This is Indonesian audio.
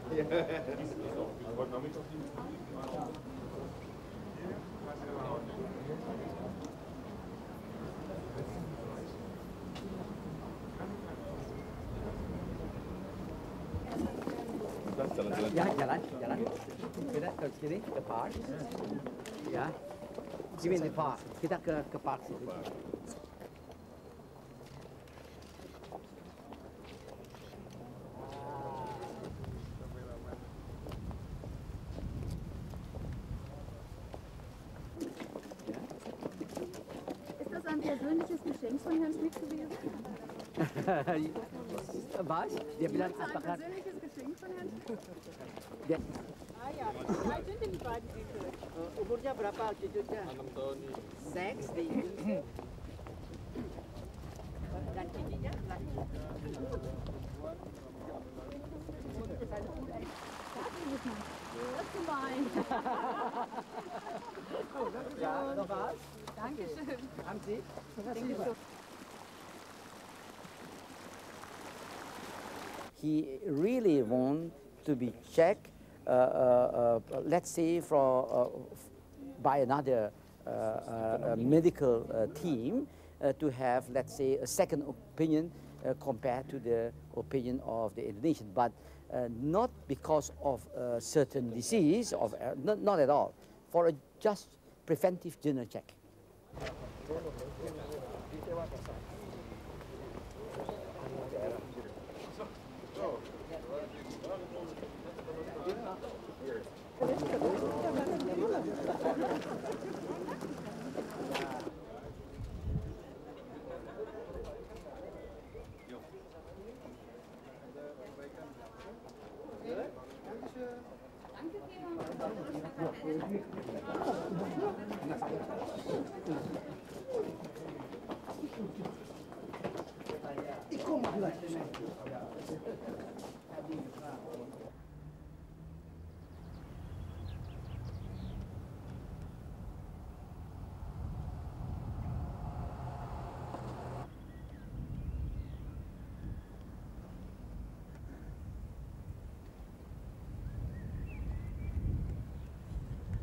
Ya, jalan. Kita ke sini, ke park. Ya. Gini di park. Kita ke park sini. Ist das ein persönliches Geschenk von Herrn Schmidt gewesen? Was? Dia bilang Ist das ein apakah persönliches Geschenk von Herrn Schmidt? dia Ah ja, wie alt sind denn die beiden Enkel? umurnya berapa cucunya? 6 tahun nih. Seks di Indonesia. Dan cincinya lagi. Das ist gemein. Ja, noch was? Dankeschön. Haben Sie? He really want to be checked, let's say, by another medical team to have, let's say, a second opinion compared to the opinion of the Indonesian, but not because of a certain disease, not at all, for a just preventive general check. Danke, Georg.